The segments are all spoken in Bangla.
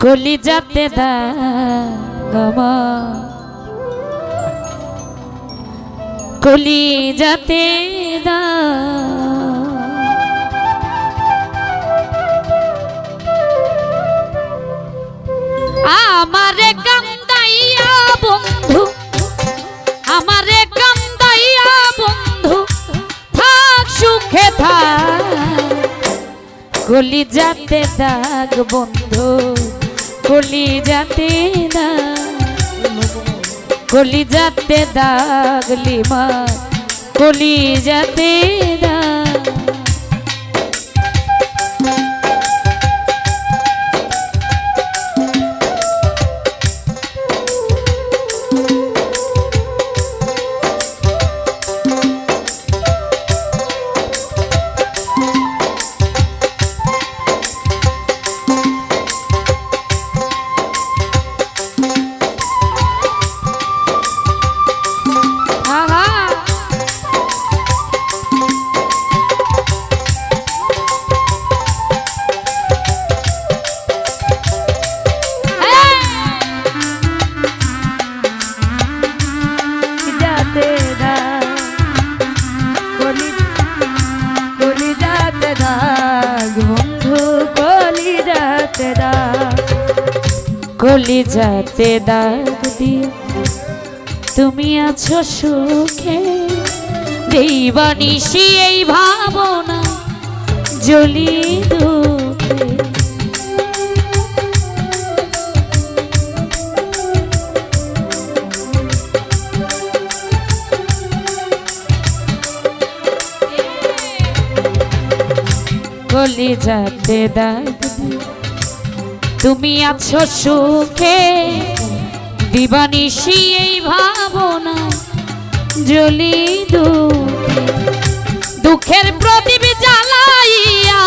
কলিজাতে দাগ আমার, কলিজাতে দাগ আমারে কান্দাইয়া বন্ধু, আমারে কান্দাইয়া বন্ধু থাক সুখে থাক, কলিজাতে দাগ বন্ধু, কলিজাতে দাগ, কলিজাতে দাগ লিমা, কলিজাতে দাগ কলিজাতে দাগ দিয়ে তুমি আছো সুখে, দেবানিশি এই ভাবনা জ্বলি দুঃখে, কলিজাতে দাগ তুমি আছো সুখে, দিবানিশি এই ভাবনা জ্বলি দুঃখে, দুঃখের প্রদীপ জ্বালাইয়া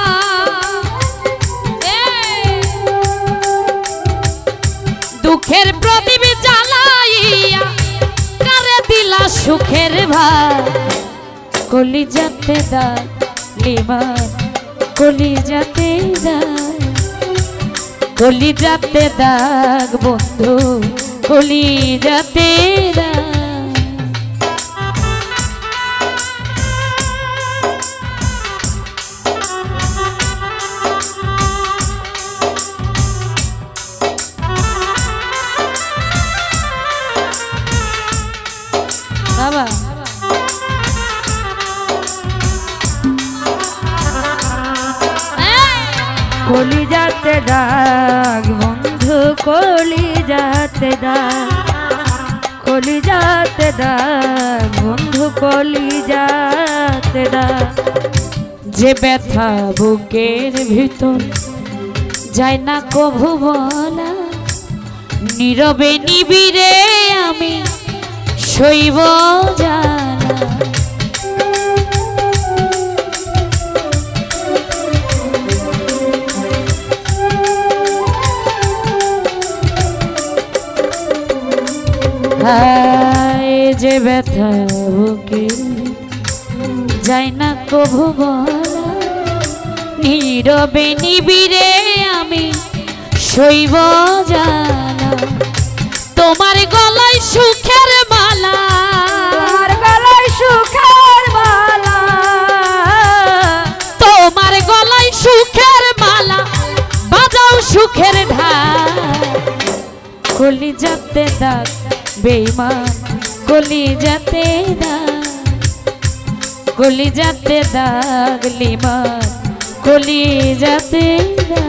দুঃখের প্রদীপ জ্বালাইয়া কারে দিলা সুখের ভার, কলিজাতে দাগ লিমা, কলিজাতে দাগ, কলিজাতে দাগ বন্ধু, কলিজাতে দাগ বাবা কলিজাতে দাগ বন্ধু, কলিজাতে দাগ, কলিজাতে দাগ বন্ধু, কলিজাতে দাগ, যে ব্যথা বুকের ভিতর যায় না কভু বলা, নীরবে নিবিড়ে আমি সইব জানা, যে ব্যথা বুকে যায় না কভু বলা, নীরবে নিবিড়ে আমি সইব জানা, তোমার গলায় সুখের মালা, তোমার গলায় সুখের মালা, তোমার গলায় সুখের মালা বাজাও সুখের ঢাক, কলিজাতে দাগ বেঈমান, কলিজাতে দাগ, কলিজাতে দাগ লিমা, কলিজাতে দাগ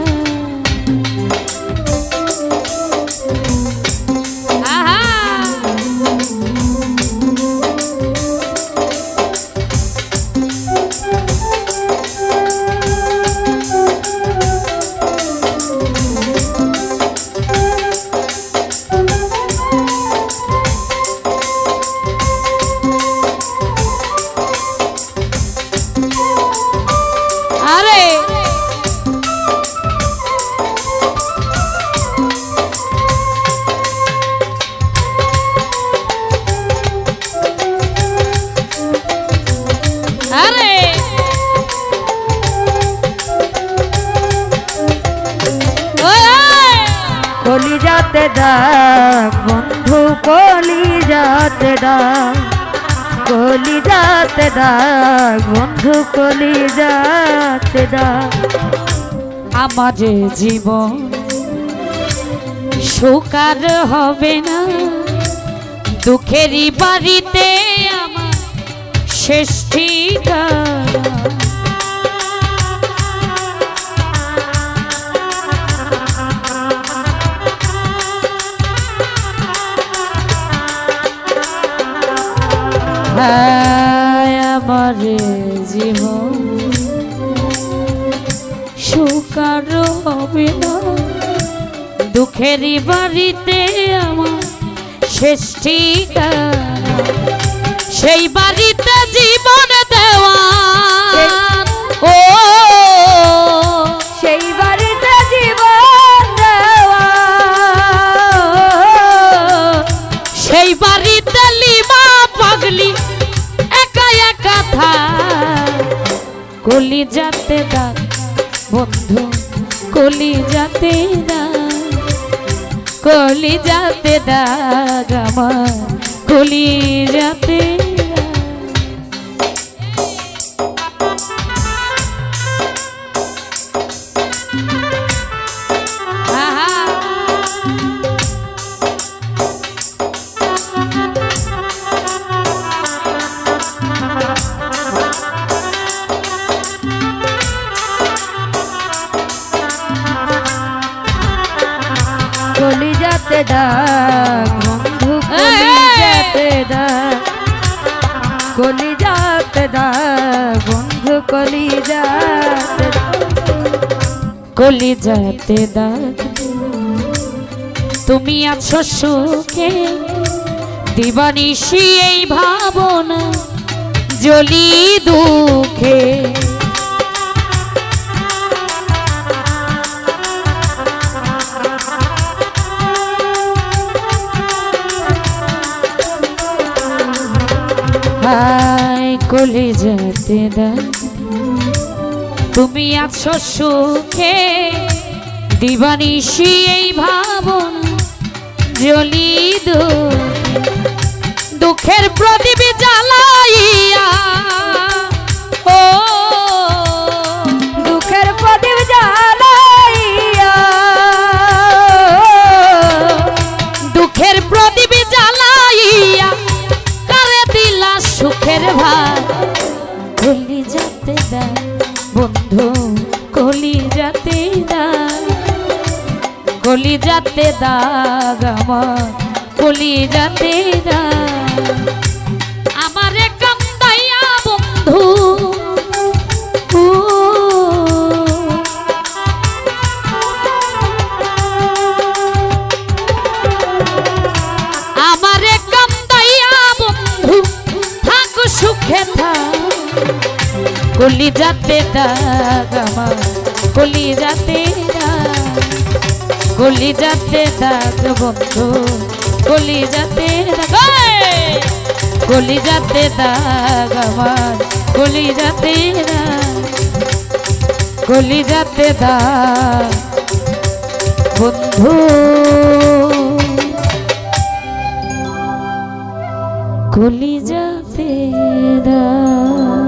ডাক বন্ধু কলিজাতে ডাক, কলিজাতে ডাক বন্ধু কলিজাতে ডাক। আমার জীবন সুকার হবে না, দুঃখেরই বাড়িতে আমার শেষ ঠিকানা। আমার জীবন সুকার হবে না, দুঃখেরই বাড়িতে আমার শেষ ঠিকানা। সেই বাড়িতে জীবন দেওয়া, ও সেই বাড়িতে জীবন দেওয়া, সেই বাড়িতে লিমা পাগলি একা একা থাক। কলিজাতে ডাক বন্ধু কলিজাতে ডাক, কলিজাতে ডাক আমার কলিজাতে ডাক। আহা কলিজাতে ডাক বন্ধু কলিজাতে ডাক, কলিজাতে ডাক বন্ধু কলিজাতে কলিজাতে ডাক। তুমি আছো সুখে দিবানিশি এই ভাবনা জ্বলি দুঃখে। হায় কলিজাতে ডাক, তুমি আছো সুখে দিবানিশি এই ভাবনা জ্বলি দুঃখে। দুঃখের প্রদীপ জ্বালাইয়া, ও দুঃখের প্রদীপ জ্বালাইয়া, দুঃখের প্রদীপ জ্বালাইয়া কারে দিলা সুখের ভাত। কলিজাতে ডাক বন্ধু কলিজাতে ডাক, কলিজাতে ডাক আমার কলিজাতে ডাক। আমারে কান্দাইয়া বন্ধু আমারে কান্দাইয়া বন্ধু থাক সুখে থাক। কলিজাতে ডাক আমার কলিজাতে ডাক, কলিজাতে ডাক বন্ধু কলিজাতে ডাক, কলিজাতে ডাক আমার কলিজাতে ডাক, কলিজাতে ডাক বন্ধু কলিজাতে ডাক।